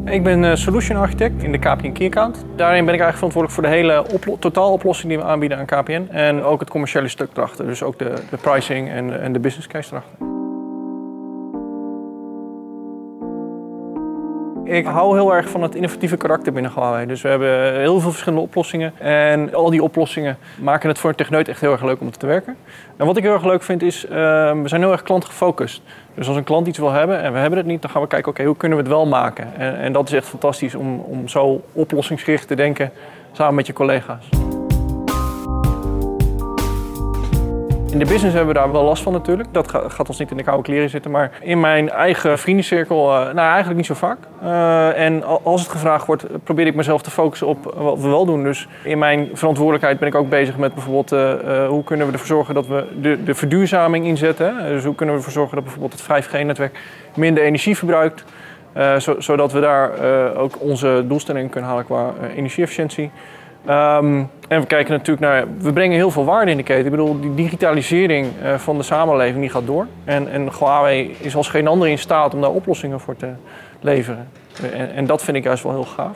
Ik ben Solution Architect in de KPN Key Account. Daarin ben ik eigenlijk verantwoordelijk voor de hele totaaloplossing die we aanbieden aan KPN. En ook het commerciële stuk erachter, dus ook de pricing en de business case erachter. Ik hou heel erg van het innovatieve karakter binnen Huawei. Dus we hebben heel veel verschillende oplossingen. En al die oplossingen maken het voor een techneut echt heel erg leuk om te werken. En wat ik heel erg leuk vind is, we zijn heel erg klantgefocust. Dus als een klant iets wil hebben en we hebben het niet, dan gaan we kijken, oké, hoe kunnen we het wel maken? En dat is echt fantastisch om zo oplossingsgericht te denken samen met je collega's. In de business hebben we daar wel last van natuurlijk. Dat gaat ons niet in de koude kleren zitten. Maar in mijn eigen vriendencirkel, nou eigenlijk niet zo vaak. En als het gevraagd wordt, probeer ik mezelf te focussen op wat we wel doen. Dus in mijn verantwoordelijkheid ben ik ook bezig met bijvoorbeeld hoe kunnen we ervoor zorgen dat we de verduurzaming inzetten. Dus hoe kunnen we ervoor zorgen dat bijvoorbeeld het 5G-netwerk minder energie verbruikt. Zodat we daar ook onze doelstellingen kunnen halen qua energieefficiëntie. En we kijken natuurlijk naar, we brengen heel veel waarde in de keten. Ik bedoel, die digitalisering van de samenleving die gaat door. En Huawei is als geen ander in staat om daar oplossingen voor te leveren. En dat vind ik juist wel heel gaaf.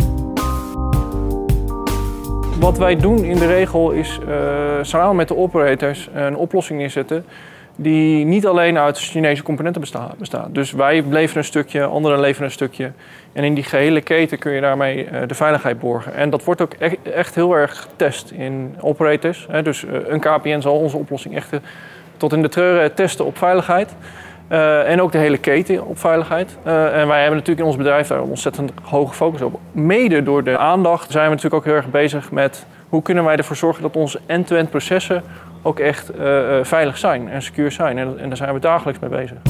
Wat wij doen in de regel is samen met de operators een oplossing neerzetten die niet alleen uit Chinese componenten bestaat. Dus wij leveren een stukje, anderen leveren een stukje. En in die gehele keten kun je daarmee de veiligheid borgen. En dat wordt ook echt heel erg getest in operators. Dus een KPN zal onze oplossing echt tot in de treuren testen op veiligheid. En ook de hele keten op veiligheid. En wij hebben natuurlijk in ons bedrijf daar een ontzettend hoge focus op. Mede door de aandacht zijn we natuurlijk ook heel erg bezig met hoe kunnen wij ervoor zorgen dat onze end-to-end processen ook echt veilig zijn en secure zijn. En daar zijn we dagelijks mee bezig.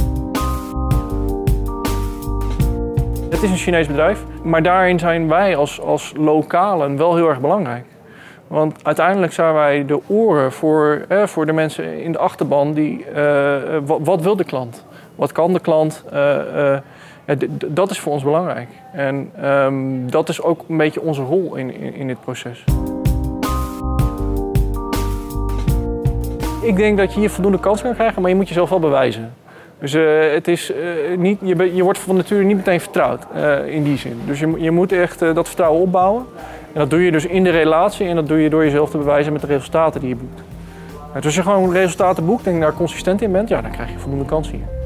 Het is een Chinees bedrijf, maar daarin zijn wij als lokalen wel heel erg belangrijk. Want uiteindelijk zijn wij de oren voor de mensen in de achterban die, wat wil de klant? Wat kan de klant? Dat is voor ons belangrijk. En dat is ook een beetje onze rol in dit proces. Ik denk dat je hier voldoende kans kan krijgen, maar je moet jezelf wel bewijzen. Dus het is, je wordt van nature niet meteen vertrouwd in die zin. Dus je moet echt dat vertrouwen opbouwen. En dat doe je dus in de relatie en dat doe je door jezelf te bewijzen met de resultaten die je boekt. Dus als je gewoon resultaten boekt en daar consistent in bent, ja, dan krijg je voldoende kans hier.